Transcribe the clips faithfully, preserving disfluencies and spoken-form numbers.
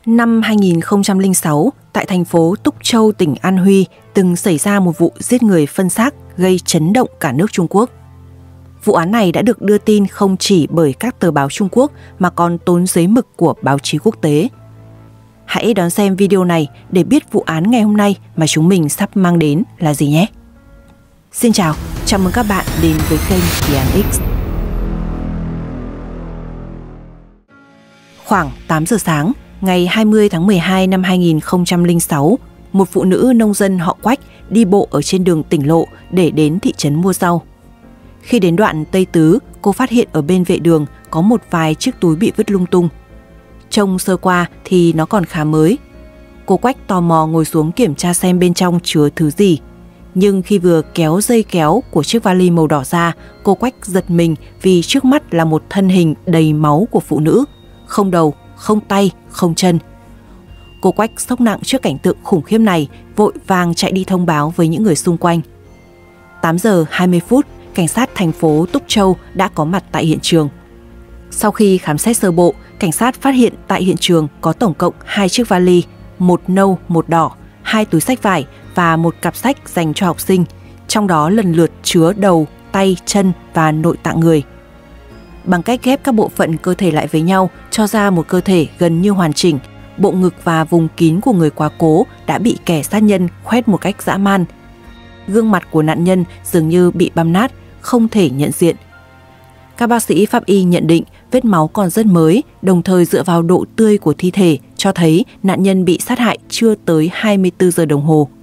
Năm hai nghìn không trăm lẻ sáu, tại thành phố Túc Châu, tỉnh An Huy, từng xảy ra một vụ giết người phân xác gây chấn động cả nước Trung Quốc. Vụ án này đã được đưa tin không chỉ bởi các tờ báo Trung Quốc mà còn tốn giấy mực của báo chí quốc tế. Hãy đón xem video này để biết vụ án ngày hôm nay mà chúng mình sắp mang đến là gì nhé! Xin chào, chào mừng các bạn đến với kênh Kỳ Án X. Khoảng tám giờ sáng, ngày hai mươi tháng mười hai năm hai nghìn không trăm lẻ sáu, một phụ nữ nông dân họ Quách đi bộ ở trên đường tỉnh lộ để đến thị trấn mua rau. Khi đến đoạn Tây Tứ, cô phát hiện ở bên vệ đường có một vài chiếc túi bị vứt lung tung. Trông sơ qua thì nó còn khá mới. Cô Quách tò mò ngồi xuống kiểm tra xem bên trong chứa thứ gì. Nhưng khi vừa kéo dây kéo của chiếc vali màu đỏ ra, cô Quách giật mình vì trước mắt là một thân hình đầy máu của phụ nữ. Không đầu, không tay, không chân. Cô Quách sốc nặng trước cảnh tượng khủng khiếp này, vội vàng chạy đi thông báo với những người xung quanh. tám giờ hai mươi phút, cảnh sát thành phố Túc Châu đã có mặt tại hiện trường. Sau khi khám xét sơ bộ, cảnh sát phát hiện tại hiện trường có tổng cộng hai chiếc vali, một nâu, một đỏ, hai túi xách vải và một cặp sách dành cho học sinh, trong đó lần lượt chứa đầu, tay, chân và nội tạng người. Bằng cách ghép các bộ phận cơ thể lại với nhau cho ra một cơ thể gần như hoàn chỉnh, bộ ngực và vùng kín của người quá cố đã bị kẻ sát nhân khoét một cách dã man. Gương mặt của nạn nhân dường như bị băm nát, không thể nhận diện. Các bác sĩ pháp y nhận định vết máu còn rất mới, đồng thời dựa vào độ tươi của thi thể cho thấy nạn nhân bị sát hại chưa tới hai mươi tư giờ đồng hồ.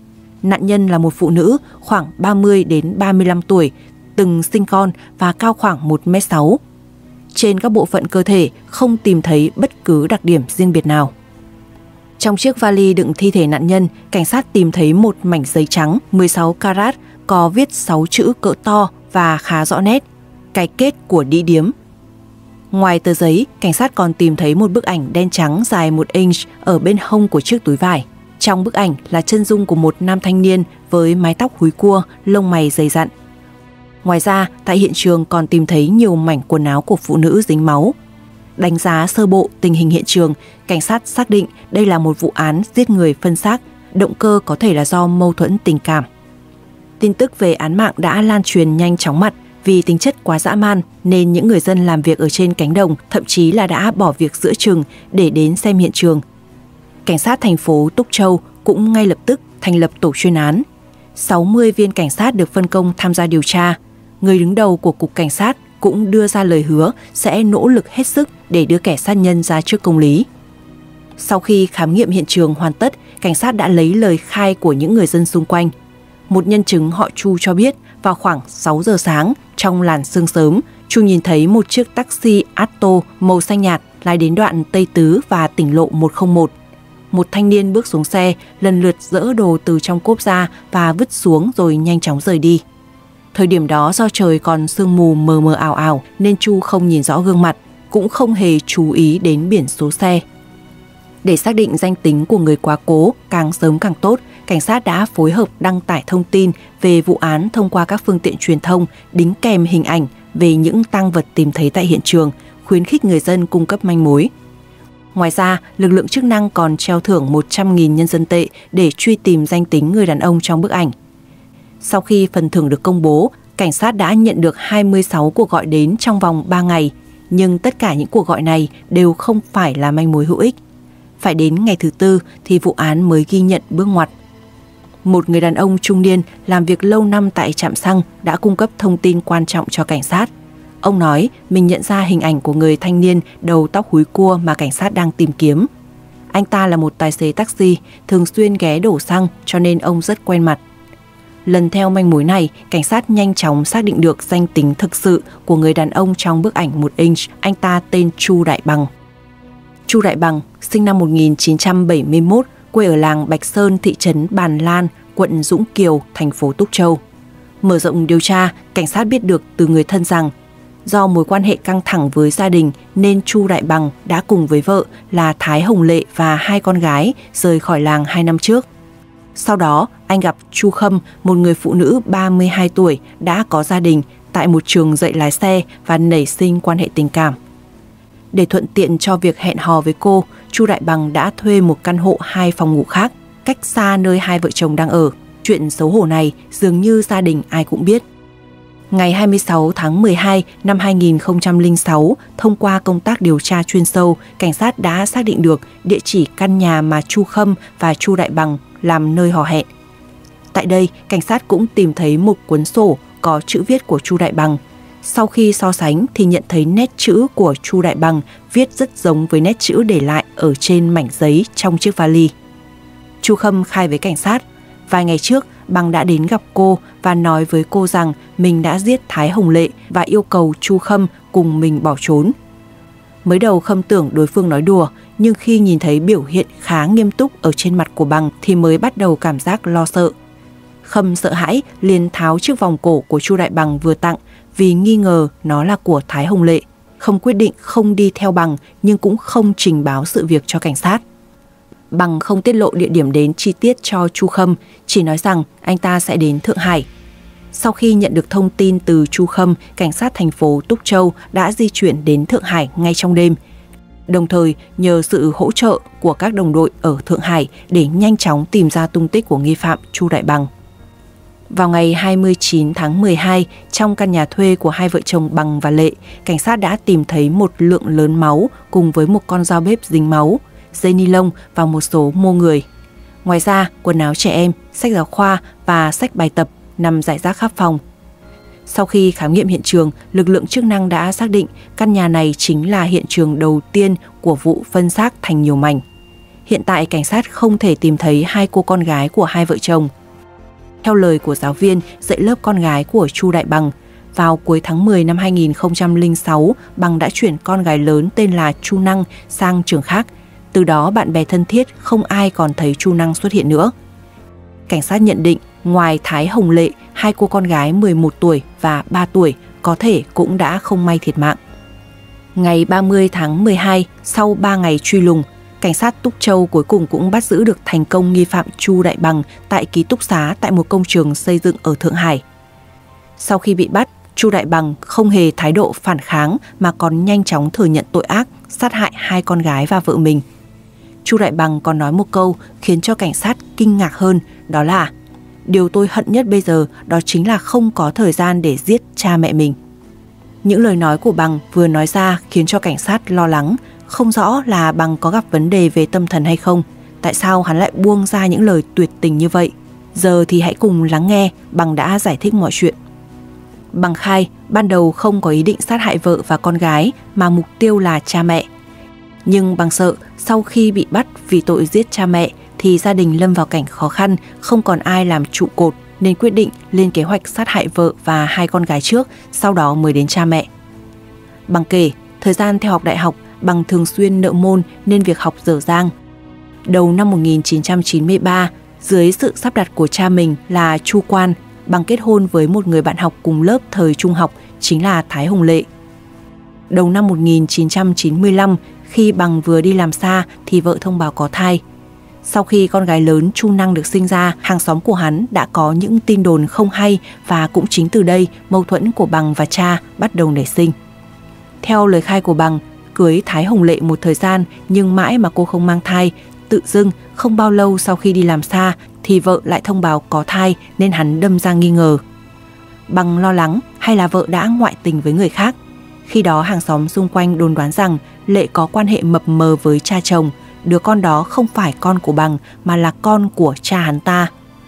Nạn nhân là một phụ nữ khoảng ba mươi đến ba mươi lăm tuổi, từng sinh con và cao khoảng một mét sáu. Trên các bộ phận cơ thể không tìm thấy bất cứ đặc điểm riêng biệt nào. Trong chiếc vali đựng thi thể nạn nhân, cảnh sát tìm thấy một mảnh giấy trắng mười sáu carat có viết sáu chữ cỡ to và khá rõ nét: cái kết của đĩ điếm. Ngoài tờ giấy, cảnh sát còn tìm thấy một bức ảnh đen trắng dài một inch ở bên hông của chiếc túi vải. Trong bức ảnh là chân dung của một nam thanh niên với mái tóc húi cua, lông mày dày dặn. Ngoài ra, tại hiện trường còn tìm thấy nhiều mảnh quần áo của phụ nữ dính máu. Đánh giá sơ bộ tình hình hiện trường, cảnh sát xác định đây là một vụ án giết người phân xác, động cơ có thể là do mâu thuẫn tình cảm. Tin tức về án mạng đã lan truyền nhanh chóng mặt, vì tính chất quá dã man nên những người dân làm việc ở trên cánh đồng thậm chí là đã bỏ việc giữa chừng để đến xem hiện trường. Cảnh sát thành phố Túc Châu cũng ngay lập tức thành lập tổ chuyên án. sáu mươi viên cảnh sát được phân công tham gia điều tra. Người đứng đầu của cục cảnh sát cũng đưa ra lời hứa sẽ nỗ lực hết sức để đưa kẻ sát nhân ra trước công lý. Sau khi khám nghiệm hiện trường hoàn tất, cảnh sát đã lấy lời khai của những người dân xung quanh. Một nhân chứng họ Chu cho biết vào khoảng sáu giờ sáng, trong làn sương sớm, Chu nhìn thấy một chiếc taxi Atto màu xanh nhạt lái đến đoạn Tây Tứ và tỉnh lộ một không một. Một thanh niên bước xuống xe, lần lượt dỡ đồ từ trong cốp ra và vứt xuống rồi nhanh chóng rời đi. Thời điểm đó do trời còn sương mù mờ mờ ảo ảo nên Chu không nhìn rõ gương mặt, cũng không hề chú ý đến biển số xe. Để xác định danh tính của người quá cố càng sớm càng tốt, cảnh sát đã phối hợp đăng tải thông tin về vụ án thông qua các phương tiện truyền thông, đính kèm hình ảnh về những tang vật tìm thấy tại hiện trường, khuyến khích người dân cung cấp manh mối. Ngoài ra, lực lượng chức năng còn treo thưởng một trăm nghìn nhân dân tệ để truy tìm danh tính người đàn ông trong bức ảnh. Sau khi phần thưởng được công bố, cảnh sát đã nhận được hai mươi sáu cuộc gọi đến trong vòng ba ngày, nhưng tất cả những cuộc gọi này đều không phải là manh mối hữu ích. Phải đến ngày thứ tư thì vụ án mới ghi nhận bước ngoặt. Một người đàn ông trung niên làm việc lâu năm tại trạm xăng đã cung cấp thông tin quan trọng cho cảnh sát. Ông nói mình nhận ra hình ảnh của người thanh niên đầu tóc húi cua mà cảnh sát đang tìm kiếm. Anh ta là một tài xế taxi, thường xuyên ghé đổ xăng cho nên ông rất quen mặt. Lần theo manh mối này, cảnh sát nhanh chóng xác định được danh tính thực sự của người đàn ông trong bức ảnh một inch, anh ta tên Chu Đại Bằng. Chu Đại Bằng, sinh năm một nghìn chín trăm bảy mươi mốt, quê ở làng Bạch Sơn, thị trấn Bàn Lan, quận Dũng Kiều, thành phố Túc Châu. Mở rộng điều tra, cảnh sát biết được từ người thân rằng do mối quan hệ căng thẳng với gia đình nên Chu Đại Bằng đã cùng với vợ là Thái Hồng Lệ và hai con gái rời khỏi làng hai năm trước. Sau đó, anh gặp Chu Khâm, một người phụ nữ ba mươi hai tuổi đã có gia đình tại một trường dạy lái xe và nảy sinh quan hệ tình cảm. Để thuận tiện cho việc hẹn hò với cô, Chu Đại Bằng đã thuê một căn hộ hai phòng ngủ khác, cách xa nơi hai vợ chồng đang ở. Chuyện xấu hổ này dường như gia đình ai cũng biết. Ngày hai mươi sáu tháng mười hai năm hai nghìn không trăm lẻ sáu, thông qua công tác điều tra chuyên sâu, cảnh sát đã xác định được địa chỉ căn nhà mà Chu Khâm và Chu Đại Bằng làm nơi hò hẹn. Tại đây, cảnh sát cũng tìm thấy một cuốn sổ có chữ viết của Chu Đại Bằng. Sau khi so sánh thì nhận thấy nét chữ của Chu Đại Bằng viết rất giống với nét chữ để lại ở trên mảnh giấy trong chiếc vali. Chu Khâm khai với cảnh sát, vài ngày trước Bằng đã đến gặp cô và nói với cô rằng mình đã giết Thái Hồng Lệ và yêu cầu Chu Khâm cùng mình bỏ trốn. Mới đầu Khâm tưởng đối phương nói đùa, nhưng khi nhìn thấy biểu hiện khá nghiêm túc ở trên mặt của Bằng thì mới bắt đầu cảm giác lo sợ. Khâm sợ hãi liền tháo chiếc vòng cổ của Chu Đại Bằng vừa tặng vì nghi ngờ nó là của Thái Hồng Lệ. Khâm quyết định không đi theo Bằng nhưng cũng không trình báo sự việc cho cảnh sát. Bằng không tiết lộ địa điểm đến chi tiết cho Chu Khâm, chỉ nói rằng anh ta sẽ đến Thượng Hải. Sau khi nhận được thông tin từ Chu Khâm, cảnh sát thành phố Túc Châu đã di chuyển đến Thượng Hải ngay trong đêm, đồng thời nhờ sự hỗ trợ của các đồng đội ở Thượng Hải để nhanh chóng tìm ra tung tích của nghi phạm Chu Đại Bằng. Vào ngày hai mươi chín tháng mười hai, trong căn nhà thuê của hai vợ chồng Bằng và Lệ, cảnh sát đã tìm thấy một lượng lớn máu cùng với một con dao bếp dính máu, dây ni lông và một số mô người. Ngoài ra, quần áo trẻ em, sách giáo khoa và sách bài tập nằm rải rác khắp phòng. Sau khi khám nghiệm hiện trường, lực lượng chức năng đã xác định căn nhà này chính là hiện trường đầu tiên của vụ phân xác thành nhiều mảnh. Hiện tại cảnh sát không thể tìm thấy hai cô con gái của hai vợ chồng. Theo lời của giáo viên dạy lớp con gái của Chu Đại Bằng, vào cuối tháng mười năm hai nghìn không trăm lẻ sáu, Bằng đã chuyển con gái lớn tên là Chu Năng sang trường khác. Từ đó bạn bè thân thiết không ai còn thấy Chu Năng xuất hiện nữa. Cảnh sát nhận định ngoài Thái Hồng Lệ, hai cô con gái mười một tuổi và ba tuổi có thể cũng đã không may thiệt mạng. Ngày ba mươi tháng mười hai, sau ba ngày truy lùng, cảnh sát Túc Châu cuối cùng cũng bắt giữ được thành công nghi phạm Chu Đại Bằng tại ký túc xá tại một công trường xây dựng ở Thượng Hải. Sau khi bị bắt, Chu Đại Bằng không hề thái độ phản kháng mà còn nhanh chóng thừa nhận tội ác sát hại hai con gái và vợ mình. Chu Đại Bằng còn nói một câu khiến cho cảnh sát kinh ngạc hơn, đó là: "Điều tôi hận nhất bây giờ đó chính là không có thời gian để giết cha mẹ mình." Những lời nói của Bằng vừa nói ra khiến cho cảnh sát lo lắng, không rõ là Bằng có gặp vấn đề về tâm thần hay không. Tại sao hắn lại buông ra những lời tuyệt tình như vậy? Giờ thì hãy cùng lắng nghe Bằng đã giải thích mọi chuyện. Bằng khai ban đầu không có ý định sát hại vợ và con gái mà mục tiêu là cha mẹ. Nhưng Bằng sợ sau khi bị bắt vì tội giết cha mẹ thì gia đình lâm vào cảnh khó khăn, không còn ai làm trụ cột nên quyết định lên kế hoạch sát hại vợ và hai con gái trước, sau đó mới đến cha mẹ. Bằng kể, thời gian theo học đại học, Bằng thường xuyên nợ môn nên việc học dở dang. Đầu năm một nghìn chín trăm chín mươi ba, dưới sự sắp đặt của cha mình là Chu Quan, Bằng kết hôn với một người bạn học cùng lớp thời trung học, chính là Thái Hồng Lệ. Đầu năm một nghìn chín trăm chín mươi lăm, khi Bằng vừa đi làm xa thì vợ thông báo có thai. Sau khi con gái lớn Chu Năng được sinh ra, hàng xóm của hắn đã có những tin đồn không hay và cũng chính từ đây mâu thuẫn của Bằng và cha bắt đầu nảy sinh. Theo lời khai của Bằng, cưới Thái Hồng Lệ một thời gian nhưng mãi mà cô không mang thai, tự dưng không bao lâu sau khi đi làm xa thì vợ lại thông báo có thai nên hắn đâm ra nghi ngờ. Bằng lo lắng hay là vợ đã ngoại tình với người khác. Khi đó hàng xóm xung quanh đồn đoán rằng Lệ có quan hệ mập mờ với cha chồng, đứa con đó không phải con của Bằng mà là con của cha hắn ta.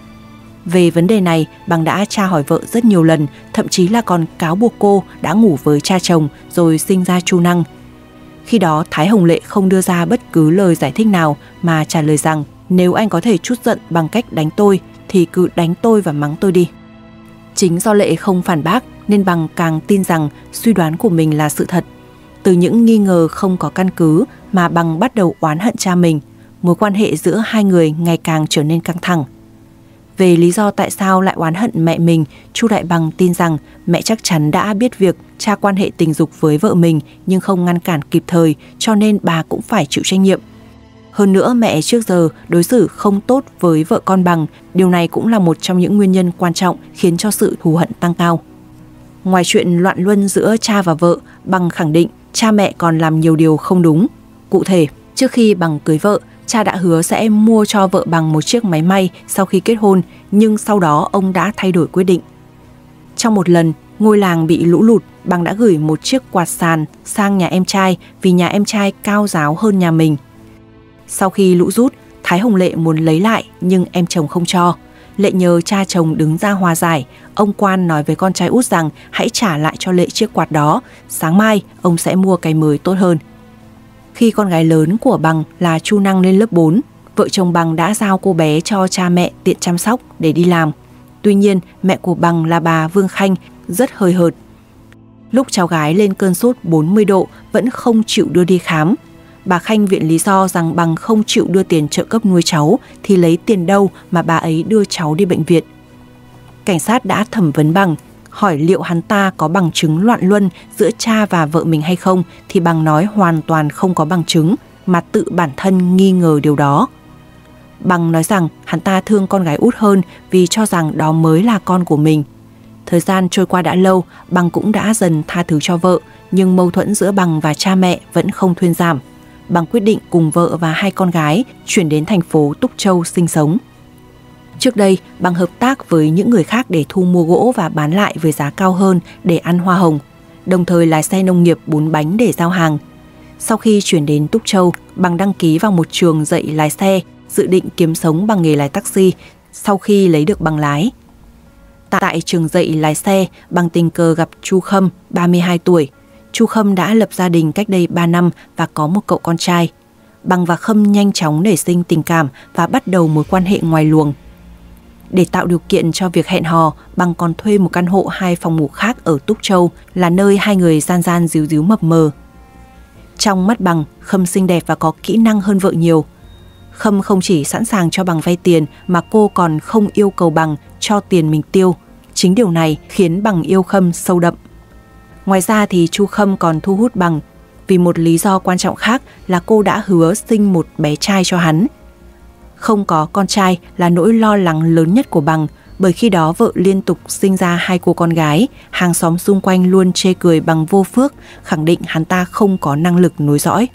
Về vấn đề này, Bằng đã tra hỏi vợ rất nhiều lần, thậm chí là còn cáo buộc cô đã ngủ với cha chồng rồi sinh ra Chu Năng. Khi đó Thái Hồng Lệ không đưa ra bất cứ lời giải thích nào mà trả lời rằng nếu anh có thể trút giận bằng cách đánh tôi thì cứ đánh tôi và mắng tôi đi. Chính do Lệ không phản bác nên Bằng càng tin rằng suy đoán của mình là sự thật. Từ những nghi ngờ không có căn cứ mà Bằng bắt đầu oán hận cha mình, mối quan hệ giữa hai người ngày càng trở nên căng thẳng. Về lý do tại sao lại oán hận mẹ mình, Chu Đại Bằng tin rằng mẹ chắc chắn đã biết việc cha quan hệ tình dục với vợ mình nhưng không ngăn cản kịp thời, cho nên bà cũng phải chịu trách nhiệm. Hơn nữa, mẹ trước giờ đối xử không tốt với vợ con Bằng, điều này cũng là một trong những nguyên nhân quan trọng khiến cho sự thù hận tăng cao. Ngoài chuyện loạn luân giữa cha và vợ, Bằng khẳng định cha mẹ còn làm nhiều điều không đúng. Cụ thể, trước khi Bằng cưới vợ, cha đã hứa sẽ mua cho vợ Bằng một chiếc máy may sau khi kết hôn, nhưng sau đó ông đã thay đổi quyết định. Trong một lần, ngôi làng bị lũ lụt, Bằng đã gửi một chiếc quạt sàn sang nhà em trai vì nhà em trai cao ráo hơn nhà mình. Sau khi lũ rút, Thái Hồng Lệ muốn lấy lại nhưng em chồng không cho. Lệ nhờ cha chồng đứng ra hòa giải. Ông Quan nói với con trai út rằng hãy trả lại cho Lệ chiếc quạt đó, sáng mai ông sẽ mua cái mới tốt hơn. Khi con gái lớn của Bằng là Chu Năng lên lớp bốn, vợ chồng Bằng đã giao cô bé cho cha mẹ tiện chăm sóc để đi làm. Tuy nhiên, mẹ của Bằng là bà Vương Khanh rất hời hợt. Lúc cháu gái lên cơn sốt bốn mươi độ vẫn không chịu đưa đi khám. Bà Khanh viện lý do rằng Bằng không chịu đưa tiền trợ cấp nuôi cháu thì lấy tiền đâu mà bà ấy đưa cháu đi bệnh viện. Cảnh sát đã thẩm vấn Bằng, hỏi liệu hắn ta có bằng chứng loạn luân giữa cha và vợ mình hay không, thì Bằng nói hoàn toàn không có bằng chứng, mà tự bản thân nghi ngờ điều đó. Bằng nói rằng hắn ta thương con gái út hơn vì cho rằng đó mới là con của mình. Thời gian trôi qua đã lâu, Bằng cũng đã dần tha thứ cho vợ, nhưng mâu thuẫn giữa Bằng và cha mẹ vẫn không thuyên giảm. Bằng quyết định cùng vợ và hai con gái chuyển đến thành phố Túc Châu sinh sống. Trước đây, Bằng hợp tác với những người khác để thu mua gỗ và bán lại với giá cao hơn để ăn hoa hồng, đồng thời lái xe nông nghiệp bốn bánh để giao hàng. Sau khi chuyển đến Túc Châu, Bằng đăng ký vào một trường dạy lái xe, dự định kiếm sống bằng nghề lái taxi sau khi lấy được bằng lái. Tại trường dạy lái xe, Bằng tình cờ gặp Chu Khâm, ba mươi hai tuổi. Chu Khâm đã lập gia đình cách đây ba năm và có một cậu con trai. Bằng và Khâm nhanh chóng nảy sinh tình cảm và bắt đầu mối quan hệ ngoài luồng. Để tạo điều kiện cho việc hẹn hò, Bằng còn thuê một căn hộ hai phòng ngủ khác ở Túc Châu, là nơi hai người gian gian díu díu mập mờ. Trong mắt Bằng, Khâm xinh đẹp và có kỹ năng hơn vợ nhiều. Khâm không chỉ sẵn sàng cho Bằng vay tiền mà cô còn không yêu cầu Bằng cho tiền mình tiêu. Chính điều này khiến Bằng yêu Khâm sâu đậm. Ngoài ra thì Chu Khâm còn thu hút Bằng vì một lý do quan trọng khác là cô đã hứa sinh một bé trai cho hắn. Không có con trai là nỗi lo lắng lớn nhất của Bằng, bởi khi đó vợ liên tục sinh ra hai cô con gái, hàng xóm xung quanh luôn chê cười Bằng vô phước, khẳng định hắn ta không có năng lực nối dõi.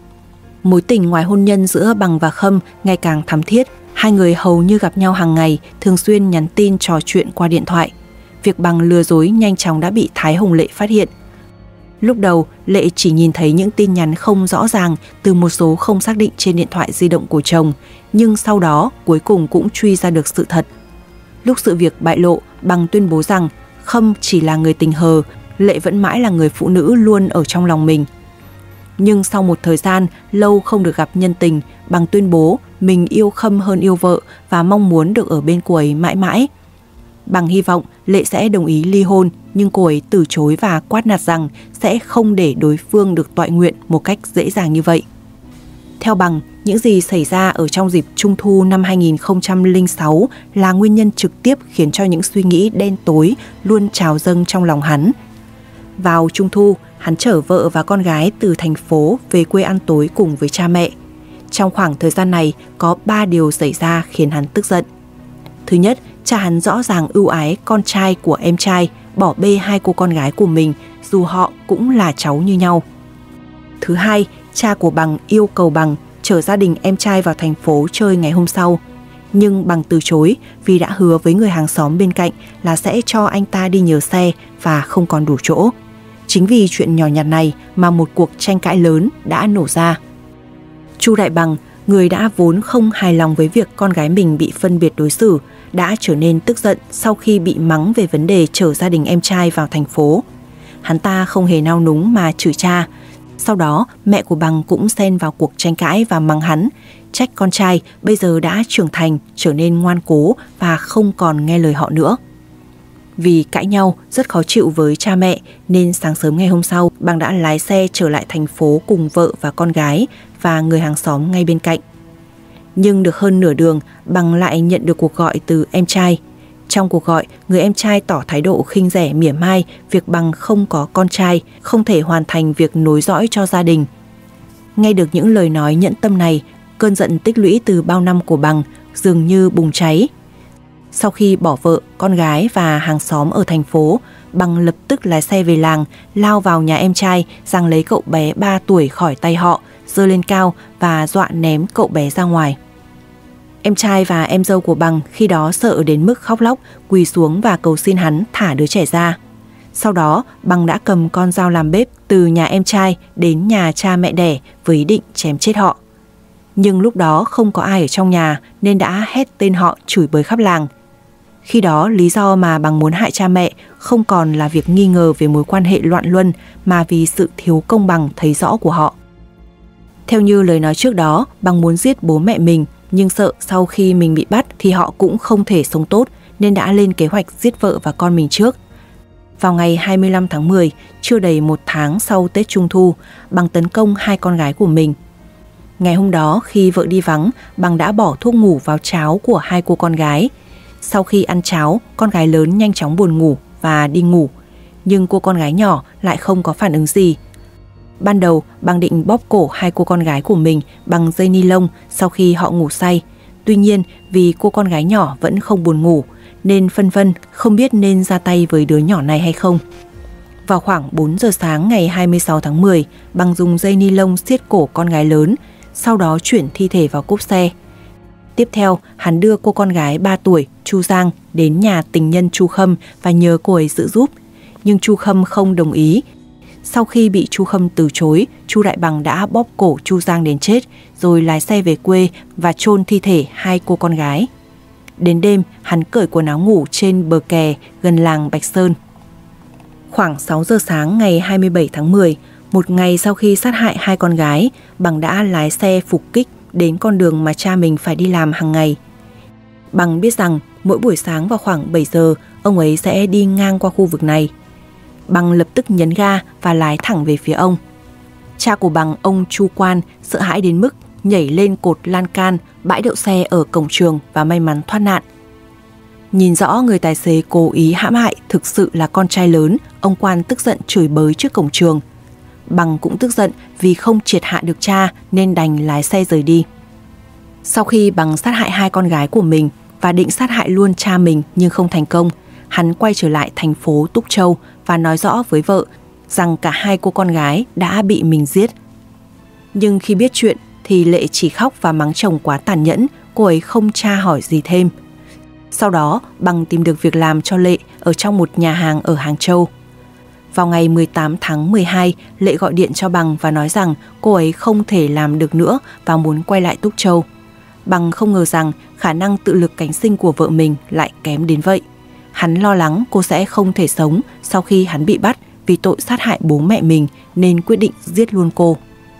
Mối tình ngoài hôn nhân giữa Bằng và Khâm ngày càng thắm thiết, hai người hầu như gặp nhau hàng ngày, thường xuyên nhắn tin trò chuyện qua điện thoại. Việc Bằng lừa dối nhanh chóng đã bị Thái Hồng Lệ phát hiện. Lúc đầu, Lệ chỉ nhìn thấy những tin nhắn không rõ ràng từ một số không xác định trên điện thoại di động của chồng, nhưng sau đó cuối cùng cũng truy ra được sự thật. Lúc sự việc bại lộ, Bằng tuyên bố rằng Khâm chỉ là người tình hờ, Lệ vẫn mãi là người phụ nữ luôn ở trong lòng mình. Nhưng sau một thời gian lâu không được gặp nhân tình, Bằng tuyên bố mình yêu Khâm hơn yêu vợ và mong muốn được ở bên cô ấy mãi mãi. Bằng hy vọng Lệ sẽ đồng ý ly hôn, nhưng cô ấy từ chối và quát nạt rằng sẽ không để đối phương được toại nguyện một cách dễ dàng như vậy. Theo Bằng, những gì xảy ra ở trong dịp Trung thu năm hai nghìn không trăm lẻ sáu là nguyên nhân trực tiếp khiến cho những suy nghĩ đen tối luôn trào dâng trong lòng hắn. Vào Trung thu, hắn chở vợ và con gái từ thành phố về quê ăn tối cùng với cha mẹ. Trong khoảng thời gian này, có ba điều xảy ra khiến hắn tức giận. Thứ nhất, cha hắn rõ ràng ưu ái con trai của em trai, bỏ bê hai cô con gái của mình dù họ cũng là cháu như nhau. Thứ hai, cha của Bằng yêu cầu Bằng chở gia đình em trai vào thành phố chơi ngày hôm sau. Nhưng Bằng từ chối vì đã hứa với người hàng xóm bên cạnh là sẽ cho anh ta đi nhờ xe và không còn đủ chỗ. Chính vì chuyện nhỏ nhặt này mà một cuộc tranh cãi lớn đã nổ ra. Chu Đại Bằng, người đã vốn không hài lòng với việc con gái mình bị phân biệt đối xử, đã trở nên tức giận sau khi bị mắng về vấn đề chở gia đình em trai vào thành phố. Hắn ta không hề nao núng mà chửi cha. Sau đó, mẹ của Bằng cũng xen vào cuộc tranh cãi và mắng hắn, trách con trai bây giờ đã trưởng thành, trở nên ngoan cố và không còn nghe lời họ nữa. Vì cãi nhau rất khó chịu với cha mẹ nên sáng sớm ngày hôm sau, Bằng đã lái xe trở lại thành phố cùng vợ và con gái và người hàng xóm ngay bên cạnh. Nhưng được hơn nửa đường, Bằng lại nhận được cuộc gọi từ em trai. Trong cuộc gọi, người em trai tỏ thái độ khinh rẻ mỉa mai việc Bằng không có con trai, không thể hoàn thành việc nối dõi cho gia đình. Nghe được những lời nói nhẫn tâm này, cơn giận tích lũy từ bao năm của Bằng dường như bùng cháy. Sau khi bỏ vợ, con gái và hàng xóm ở thành phố, Bằng lập tức lái xe về làng, lao vào nhà em trai, giằng lấy cậu bé ba tuổi khỏi tay họ, giơ lên cao và dọa ném cậu bé ra ngoài. Em trai và em dâu của Bằng khi đó sợ đến mức khóc lóc, quỳ xuống và cầu xin hắn thả đứa trẻ ra. Sau đó, Bằng đã cầm con dao làm bếp từ nhà em trai đến nhà cha mẹ đẻ với ý định chém chết họ. Nhưng lúc đó không có ai ở trong nhà nên đã hét tên họ chửi bới khắp làng. Khi đó, lý do mà Bằng muốn hại cha mẹ không còn là việc nghi ngờ về mối quan hệ loạn luân mà vì sự thiếu công bằng thấy rõ của họ. Theo như lời nói trước đó, Bằng muốn giết bố mẹ mình, nhưng sợ sau khi mình bị bắt thì họ cũng không thể sống tốt nên đã lên kế hoạch giết vợ và con mình trước. Vào ngày hai mươi lăm tháng mười, chưa đầy một tháng sau Tết Trung Thu, Bằng tấn công hai con gái của mình. Ngày hôm đó, khi vợ đi vắng, Bằng đã bỏ thuốc ngủ vào cháo của hai cô con gái. Sau khi ăn cháo, con gái lớn nhanh chóng buồn ngủ và đi ngủ, nhưng cô con gái nhỏ lại không có phản ứng gì. Ban đầu, Bằng định bóp cổ hai cô con gái của mình bằng dây ni lông sau khi họ ngủ say. Tuy nhiên, vì cô con gái nhỏ vẫn không buồn ngủ, nên phân vân không biết nên ra tay với đứa nhỏ này hay không. Vào khoảng bốn giờ sáng ngày hai mươi sáu tháng mười, Bằng dùng dây ni lông siết cổ con gái lớn, sau đó chuyển thi thể vào cốp xe. Tiếp theo, hắn đưa cô con gái ba tuổi, Chu Giang, đến nhà tình nhân Chu Khâm và nhờ cô ấy giữ giúp. Nhưng Chu Khâm không đồng ý. Sau khi bị Chu Khâm từ chối, Chu Đại Bằng đã bóp cổ Chu Giang đến chết, rồi lái xe về quê và chôn thi thể hai cô con gái. Đến đêm, hắn cởi quần áo ngủ trên bờ kè gần làng Bạch Sơn. Khoảng sáu giờ sáng ngày hai mươi bảy tháng mười, một ngày sau khi sát hại hai con gái, Bằng đã lái xe phục kích đến con đường mà cha mình phải đi làm hàng ngày. Bằng biết rằng mỗi buổi sáng vào khoảng bảy giờ, ông ấy sẽ đi ngang qua khu vực này. Bằng lập tức nhấn ga và lái thẳng về phía ông. Cha của Bằng, ông Chu Quan, sợ hãi đến mức nhảy lên cột lan can bãi đậu xe ở cổng trường và may mắn thoát nạn. Nhìn rõ người tài xế cố ý hãm hại thực sự là con trai lớn, ông Quan tức giận chửi bới trước cổng trường. Bằng cũng tức giận vì không triệt hạ được cha nên đành lái xe rời đi. Sau khi Bằng sát hại hai con gái của mình và định sát hại luôn cha mình nhưng không thành công, hắn quay trở lại thành phố Túc Châu và nói rõ với vợ rằng cả hai cô con gái đã bị mình giết. Nhưng khi biết chuyện thì Lệ chỉ khóc và mắng chồng quá tàn nhẫn, cô ấy không tra hỏi gì thêm. Sau đó, Bằng tìm được việc làm cho Lệ ở trong một nhà hàng ở Hàng Châu. Vào ngày mười tám tháng mười hai, Lệ gọi điện cho Bằng và nói rằng cô ấy không thể làm được nữa và muốn quay lại Túc Châu. Bằng không ngờ rằng khả năng tự lực cánh sinh của vợ mình lại kém đến vậy. Hắn lo lắng cô sẽ không thể sống sau khi hắn bị bắt vì tội sát hại bố mẹ mình nên quyết định giết luôn cô.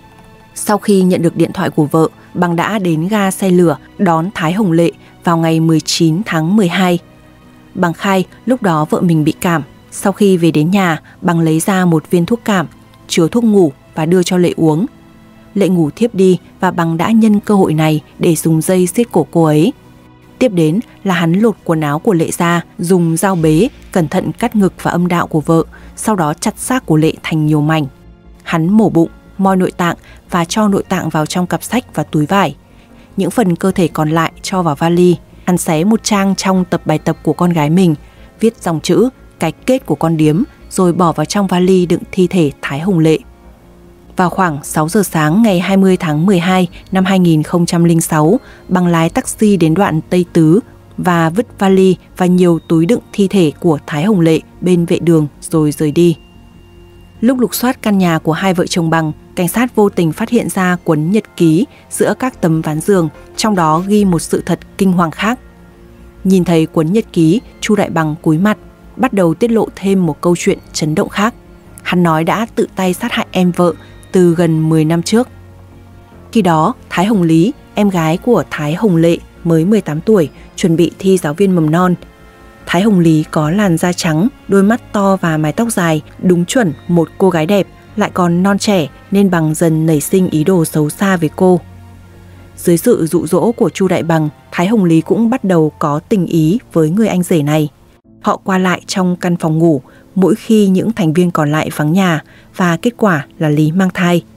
Sau khi nhận được điện thoại của vợ, Bằng đã đến ga xe lửa đón Thái Hồng Lệ vào ngày mười chín tháng mười hai. Bằng khai lúc đó vợ mình bị cảm. Sau khi về đến nhà, Bằng lấy ra một viên thuốc cảm, chứa thuốc ngủ và đưa cho Lệ uống. Lệ ngủ thiếp đi và Bằng đã nhân cơ hội này để dùng dây siết cổ cô ấy. Tiếp đến là hắn lột quần áo của Lệ ra, dùng dao bế, cẩn thận cắt ngực và âm đạo của vợ, sau đó chặt xác của Lệ thành nhiều mảnh. Hắn mổ bụng, moi nội tạng và cho nội tạng vào trong cặp sách và túi vải. Những phần cơ thể còn lại cho vào vali. Hắn xé một trang trong tập bài tập của con gái mình, viết dòng chữ cái kết của con điếm, rồi bỏ vào trong vali đựng thi thể Thái Hồng Lệ. Vào khoảng sáu giờ sáng ngày hai mươi tháng mười hai năm hai nghìn không trăm lẻ sáu, Bằng lái taxi đến đoạn Tây Tứ và vứt vali và nhiều túi đựng thi thể của Thái Hồng Lệ bên vệ đường rồi rời đi. Lúc lục soát căn nhà của hai vợ chồng Bằng, cảnh sát vô tình phát hiện ra cuốn nhật ký giữa các tấm ván giường, trong đó ghi một sự thật kinh hoàng khác. Nhìn thấy cuốn nhật ký, Chu Đại Bằng cúi mặt, bắt đầu tiết lộ thêm một câu chuyện chấn động khác. Hắn nói đã tự tay sát hại em vợ từ gần mười năm trước. Khi đó, Thái Hồng Lý, em gái của Thái Hồng Lệ, mới mười tám tuổi, chuẩn bị thi giáo viên mầm non. Thái Hồng Lý có làn da trắng, đôi mắt to và mái tóc dài, đúng chuẩn một cô gái đẹp, lại còn non trẻ nên Bằng dần nảy sinh ý đồ xấu xa với cô. Dưới sự dụ dỗ của Chu Đại Bằng, Thái Hồng Lý cũng bắt đầu có tình ý với người anh rể này. Họ qua lại trong căn phòng ngủ mỗi khi những thành viên còn lại vắng nhà và kết quả là Lý mang thai.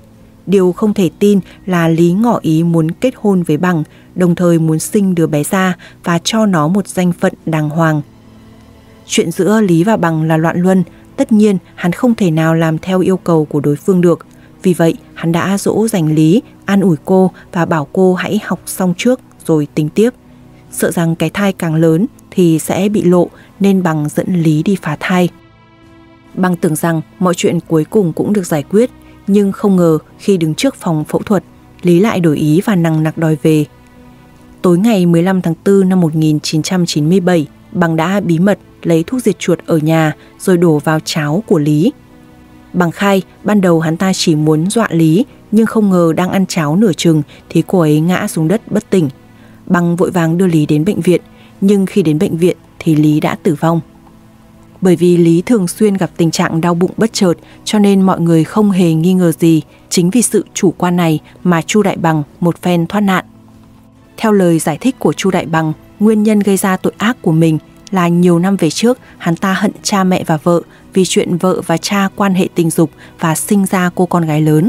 Điều không thể tin là Lý ngỏ ý muốn kết hôn với Bằng, đồng thời muốn sinh đứa bé ra và cho nó một danh phận đàng hoàng. Chuyện giữa Lý và Bằng là loạn luân, tất nhiên hắn không thể nào làm theo yêu cầu của đối phương được. Vì vậy, hắn đã dỗ dành Lý, an ủi cô và bảo cô hãy học xong trước rồi tính tiếp. Sợ rằng cái thai càng lớn thì sẽ bị lộ nên Bằng dẫn Lý đi phá thai. Bằng tưởng rằng mọi chuyện cuối cùng cũng được giải quyết, nhưng không ngờ khi đứng trước phòng phẫu thuật, Lý lại đổi ý và nằng nặc đòi về. Tối ngày mười lăm tháng tư năm một nghìn chín trăm chín mươi bảy, Bằng đã bí mật lấy thuốc diệt chuột ở nhà rồi đổ vào cháo của Lý. Bằng khai ban đầu hắn ta chỉ muốn dọa Lý, nhưng không ngờ đang ăn cháo nửa chừng thì cô ấy ngã xuống đất bất tỉnh. Bằng vội vàng đưa Lý đến bệnh viện, nhưng khi đến bệnh viện thì Lý đã tử vong. Bởi vì Lý thường xuyên gặp tình trạng đau bụng bất chợt cho nên mọi người không hề nghi ngờ gì. Chính vì sự chủ quan này mà Chu Đại Bằng một phen thoát nạn. Theo lời giải thích của Chu Đại Bằng, nguyên nhân gây ra tội ác của mình là nhiều năm về trước hắn ta hận cha mẹ và vợ vì chuyện vợ và cha quan hệ tình dục và sinh ra cô con gái lớn.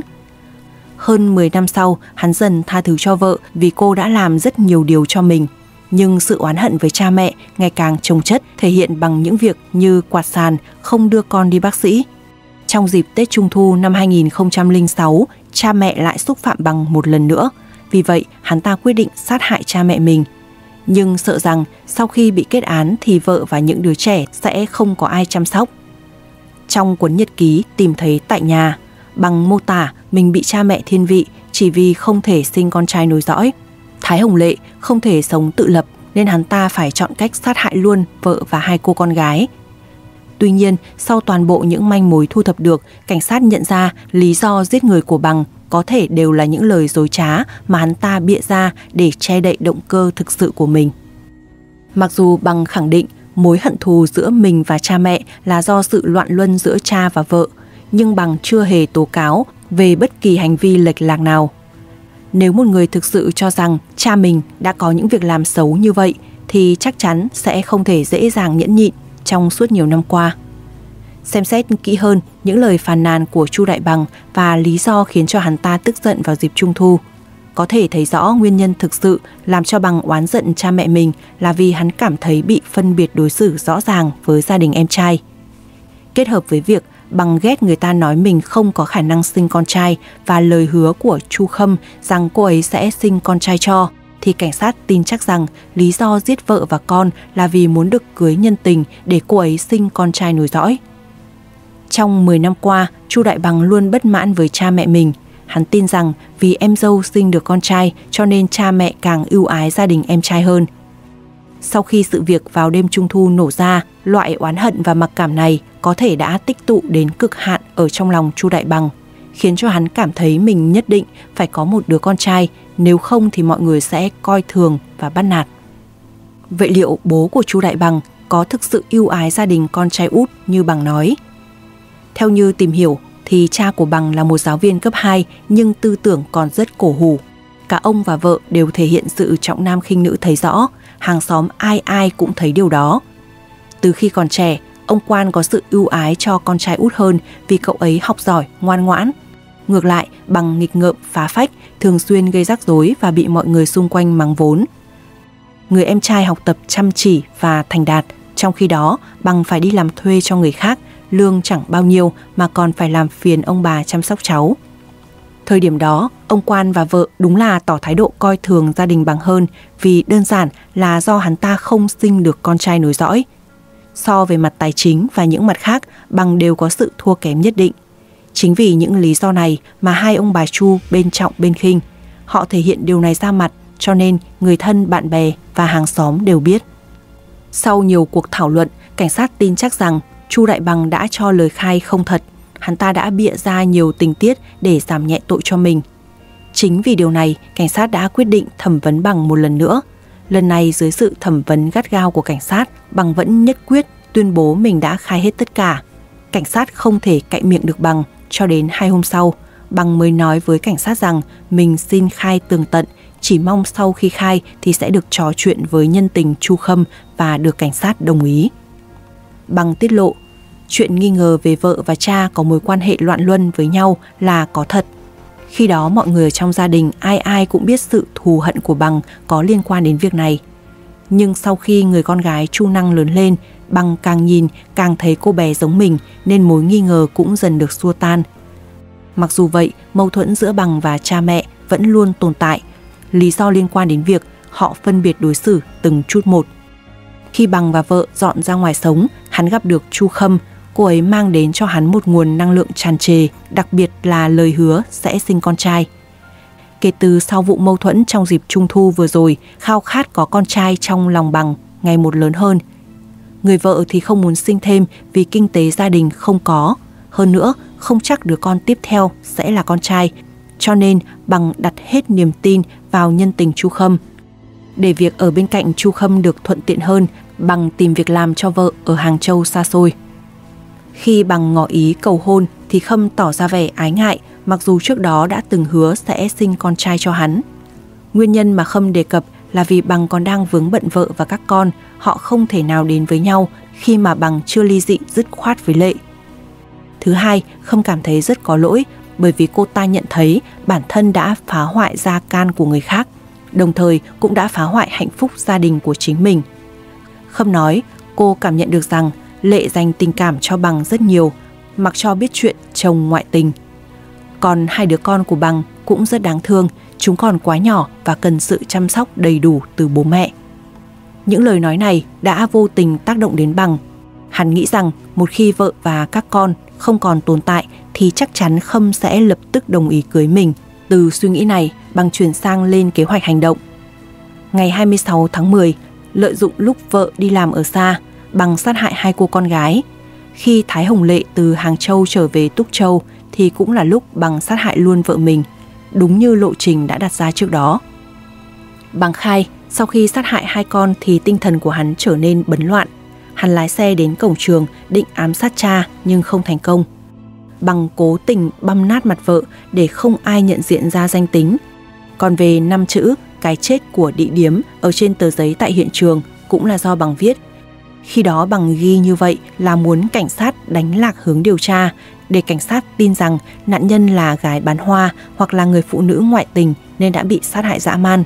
Hơn mười năm sau, hắn dần tha thứ cho vợ vì cô đã làm rất nhiều điều cho mình. Nhưng sự oán hận với cha mẹ ngày càng chồng chất, thể hiện bằng những việc như quạt sàn, không đưa con đi bác sĩ. Trong dịp Tết Trung Thu năm hai nghìn không trăm lẻ sáu, cha mẹ lại xúc phạm Bằng một lần nữa. Vì vậy, hắn ta quyết định sát hại cha mẹ mình. Nhưng sợ rằng sau khi bị kết án thì vợ và những đứa trẻ sẽ không có ai chăm sóc. Trong cuốn nhật ký tìm thấy tại nhà, Bằng mô tả mình bị cha mẹ thiên vị chỉ vì không thể sinh con trai nối dõi. Thái Hồng Lệ không thể sống tự lập nên hắn ta phải chọn cách sát hại luôn vợ và hai cô con gái. Tuy nhiên, sau toàn bộ những manh mối thu thập được, cảnh sát nhận ra lý do giết người của Bằng có thể đều là những lời dối trá mà hắn ta bịa ra để che đậy động cơ thực sự của mình. Mặc dù Bằng khẳng định mối hận thù giữa mình và cha mẹ là do sự loạn luân giữa cha và vợ, nhưng Bằng chưa hề tố cáo về bất kỳ hành vi lệch lạc nào. Nếu một người thực sự cho rằng cha mình đã có những việc làm xấu như vậy thì chắc chắn sẽ không thể dễ dàng nhẫn nhịn trong suốt nhiều năm qua. Xem xét kỹ hơn những lời phàn nàn của Chu Đại Bằng và lý do khiến cho hắn ta tức giận vào dịp Trung Thu, có thể thấy rõ nguyên nhân thực sự làm cho Bằng oán giận cha mẹ mình là vì hắn cảm thấy bị phân biệt đối xử rõ ràng với gia đình em trai. Kết hợp với việc Bằng ghét người ta nói mình không có khả năng sinh con trai và lời hứa của Chu Khâm rằng cô ấy sẽ sinh con trai cho, thì cảnh sát tin chắc rằng lý do giết vợ và con là vì muốn được cưới nhân tình để cô ấy sinh con trai nối dõi. Trong mười năm qua, Chu Đại Bằng luôn bất mãn với cha mẹ mình. Hắn tin rằng vì em dâu sinh được con trai cho nên cha mẹ càng ưu ái gia đình em trai hơn. Sau khi sự việc vào đêm Trung Thu nổ ra, loại oán hận và mặc cảm này có thể đã tích tụ đến cực hạn ở trong lòng Chu Đại Bằng, khiến cho hắn cảm thấy mình nhất định phải có một đứa con trai, nếu không thì mọi người sẽ coi thường và bắt nạt. Vậy liệu bố của Chu Đại Bằng có thực sự ưu ái gia đình con trai út như Bằng nói? Theo như tìm hiểu thì cha của Bằng là một giáo viên cấp hai nhưng tư tưởng còn rất cổ hủ. Cả ông và vợ đều thể hiện sự trọng nam khinh nữ thấy rõ, hàng xóm ai ai cũng thấy điều đó. Từ khi còn trẻ, ông Quan có sự ưu ái cho con trai út hơn vì cậu ấy học giỏi, ngoan ngoãn. Ngược lại, Bằng nghịch ngợm, phá phách, thường xuyên gây rắc rối và bị mọi người xung quanh mắng vốn. Người em trai học tập chăm chỉ và thành đạt, trong khi đó Bằng phải đi làm thuê cho người khác, lương chẳng bao nhiêu mà còn phải làm phiền ông bà chăm sóc cháu. Thời điểm đó, ông Quan và vợ đúng là tỏ thái độ coi thường gia đình Bằng hơn vì đơn giản là do hắn ta không sinh được con trai nối dõi. So về mặt tài chính và những mặt khác, Bằng đều có sự thua kém nhất định. Chính vì những lý do này mà hai ông bà Chu bên trọng bên khinh. Họ thể hiện điều này ra mặt cho nên người thân, bạn bè và hàng xóm đều biết. Sau nhiều cuộc thảo luận, cảnh sát tin chắc rằng Chu Đại Bằng đã cho lời khai không thật. Hắn ta đã bịa ra nhiều tình tiết để giảm nhẹ tội cho mình. Chính vì điều này, cảnh sát đã quyết định thẩm vấn Bằng một lần nữa. Lần này dưới sự thẩm vấn gắt gao của cảnh sát, Bằng vẫn nhất quyết tuyên bố mình đã khai hết tất cả. Cảnh sát không thể cậy miệng được Bằng, cho đến hai hôm sau, Bằng mới nói với cảnh sát rằng mình xin khai tường tận, chỉ mong sau khi khai thì sẽ được trò chuyện với nhân tình Chu Khâm và được cảnh sát đồng ý. Bằng tiết lộ, chuyện nghi ngờ về vợ và cha có mối quan hệ loạn luân với nhau là có thật. Khi đó mọi người trong gia đình ai ai cũng biết sự thù hận của Bằng có liên quan đến việc này. Nhưng sau khi người con gái Chu Năng lớn lên, Bằng càng nhìn càng thấy cô bé giống mình nên mối nghi ngờ cũng dần được xua tan. Mặc dù vậy, mâu thuẫn giữa Bằng và cha mẹ vẫn luôn tồn tại. Lý do liên quan đến việc họ phân biệt đối xử từng chút một. Khi Bằng và vợ dọn ra ngoài sống, hắn gặp được Chu Khâm. Cô ấy mang đến cho hắn một nguồn năng lượng tràn trề, đặc biệt là lời hứa sẽ sinh con trai. Kể từ sau vụ mâu thuẫn trong dịp Trung thu vừa rồi, khao khát có con trai trong lòng Bằng ngày một lớn hơn. Người vợ thì không muốn sinh thêm vì kinh tế gia đình không có. Hơn nữa, không chắc đứa con tiếp theo sẽ là con trai. Cho nên Bằng đặt hết niềm tin vào nhân tình Chu Khâm. Để việc ở bên cạnh Chu Khâm được thuận tiện hơn, Bằng tìm việc làm cho vợ ở Hàng Châu xa xôi. Khi Bằng ngỏ ý cầu hôn thì Khâm tỏ ra vẻ ái ngại, mặc dù trước đó đã từng hứa sẽ sinh con trai cho hắn. Nguyên nhân mà Khâm đề cập là vì Bằng còn đang vướng bận vợ và các con, họ không thể nào đến với nhau khi mà Bằng chưa ly dị dứt khoát với Lệ. Thứ hai, Khâm cảm thấy rất có lỗi bởi vì cô ta nhận thấy bản thân đã phá hoại gia can của người khác, đồng thời cũng đã phá hoại hạnh phúc gia đình của chính mình. Khâm nói cô cảm nhận được rằng Lệ dành tình cảm cho Bằng rất nhiều, mặc cho biết chuyện chồng ngoại tình. Còn hai đứa con của Bằng cũng rất đáng thương, chúng còn quá nhỏ và cần sự chăm sóc đầy đủ từ bố mẹ. Những lời nói này đã vô tình tác động đến Bằng. Hắn nghĩ rằng một khi vợ và các con không còn tồn tại thì chắc chắn Khâm sẽ lập tức đồng ý cưới mình. Từ suy nghĩ này, Bằng chuyển sang lên kế hoạch hành động. Ngày hai mươi sáu tháng mười, lợi dụng lúc vợ đi làm ở xa, Bằng sát hại hai cô con gái. Khi Thái Hồng Lệ từ Hàng Châu trở về Túc Châu thì cũng là lúc Bằng sát hại luôn vợ mình, đúng như lộ trình đã đặt ra trước đó. Bằng khai, sau khi sát hại hai con thì tinh thần của hắn trở nên bấn loạn. Hắn lái xe đến cổng trường định ám sát cha nhưng không thành công. Bằng cố tình băm nát mặt vợ để không ai nhận diện ra danh tính. Còn về năm chữ cái chết của Đị Điếm ở trên tờ giấy tại hiện trường cũng là do Bằng viết. Khi đó Bằng ghi như vậy là muốn cảnh sát đánh lạc hướng điều tra, để cảnh sát tin rằng nạn nhân là gái bán hoa hoặc là người phụ nữ ngoại tình nên đã bị sát hại dã man.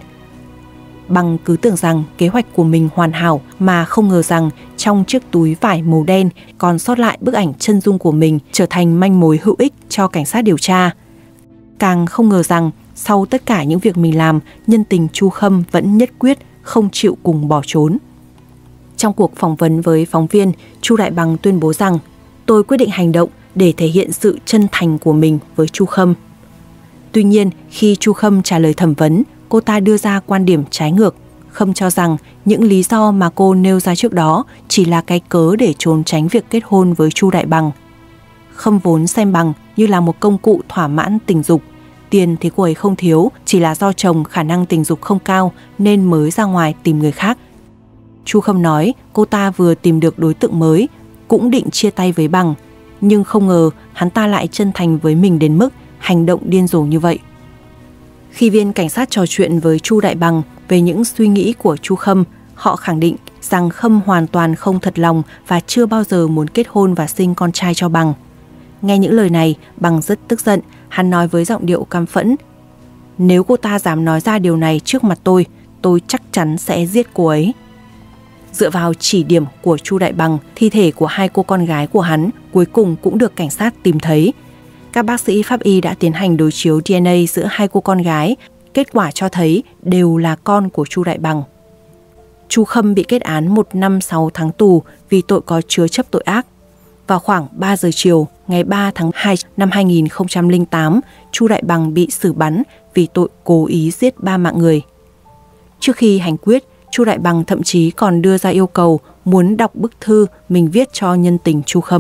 Bằng cứ tưởng rằng kế hoạch của mình hoàn hảo mà không ngờ rằng trong chiếc túi vải màu đen còn sót lại bức ảnh chân dung của mình trở thành manh mối hữu ích cho cảnh sát điều tra. Càng không ngờ rằng sau tất cả những việc mình làm, nhân tình Chu Khâm vẫn nhất quyết không chịu cùng bỏ trốn. Trong cuộc phỏng vấn với phóng viên, Chu Đại Bằng tuyên bố rằng tôi quyết định hành động để thể hiện sự chân thành của mình với Chu Khâm. Tuy nhiên, khi Chu Khâm trả lời thẩm vấn, cô ta đưa ra quan điểm trái ngược. Khâm cho rằng những lý do mà cô nêu ra trước đó chỉ là cái cớ để trốn tránh việc kết hôn với Chu Đại Bằng. Khâm vốn xem Bằng như là một công cụ thỏa mãn tình dục. Tiền thì cô ấy không thiếu, chỉ là do chồng khả năng tình dục không cao nên mới ra ngoài tìm người khác. Chu Khâm nói cô ta vừa tìm được đối tượng mới, cũng định chia tay với Bằng, nhưng không ngờ hắn ta lại chân thành với mình đến mức hành động điên rồ như vậy. Khi viên cảnh sát trò chuyện với Chu Đại Bằng về những suy nghĩ của Chu Khâm, họ khẳng định rằng Khâm hoàn toàn không thật lòng và chưa bao giờ muốn kết hôn và sinh con trai cho Bằng. Nghe những lời này, Bằng rất tức giận, hắn nói với giọng điệu căm phẫn: nếu cô ta dám nói ra điều này trước mặt tôi, tôi chắc chắn sẽ giết cô ấy. Dựa vào chỉ điểm của Chu Đại Bằng, thi thể của hai cô con gái của hắn cuối cùng cũng được cảnh sát tìm thấy. Các bác sĩ pháp y đã tiến hành đối chiếu đê en a giữa hai cô con gái, kết quả cho thấy đều là con của Chu Đại Bằng. Chu Khâm bị kết án một năm sáu tháng tù vì tội có chứa chấp tội ác. Vào khoảng ba giờ chiều ngày ba tháng hai năm hai nghìn không trăm lẻ tám, Chu Đại Bằng bị xử bắn vì tội cố ý giết ba mạng người. Trước khi hành quyết, Chu Đại Bằng thậm chí còn đưa ra yêu cầu muốn đọc bức thư mình viết cho nhân tình Chu Khâm.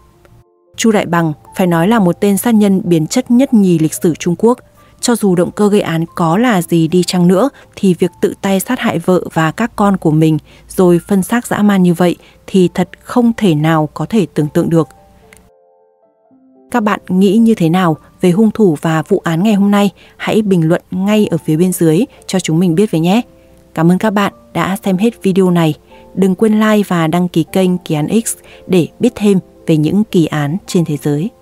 Chu Đại Bằng phải nói là một tên sát nhân biến chất nhất nhì lịch sử Trung Quốc. Cho dù động cơ gây án có là gì đi chăng nữa thì việc tự tay sát hại vợ và các con của mình rồi phân xác dã man như vậy thì thật không thể nào có thể tưởng tượng được. Các bạn nghĩ như thế nào về hung thủ và vụ án ngày hôm nay? Hãy bình luận ngay ở phía bên dưới cho chúng mình biết với nhé. Cảm ơn các bạn đã xem hết video này. Đừng quên like và đăng ký kênh Kỳ Án X để biết thêm về những kỳ án trên thế giới.